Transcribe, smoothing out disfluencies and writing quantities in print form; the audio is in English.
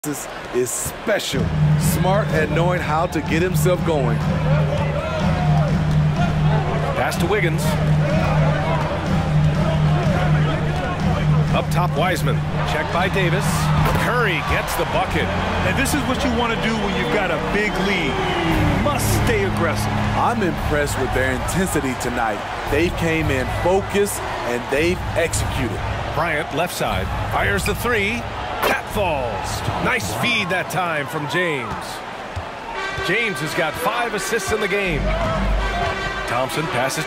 is special, smart at knowing how to get himself going. Pass to Wiggins. Up top, Wiseman. Check by Davis. Curry gets the bucket. And this is what you want to do when you've got a big lead. You must stay aggressive. I'm impressed with their intensity tonight. They came in focused and they've executed. Bryant, left side, fires the three. That falls. Nice feed that time from James. James has got 5 assists in the game. Thompson passes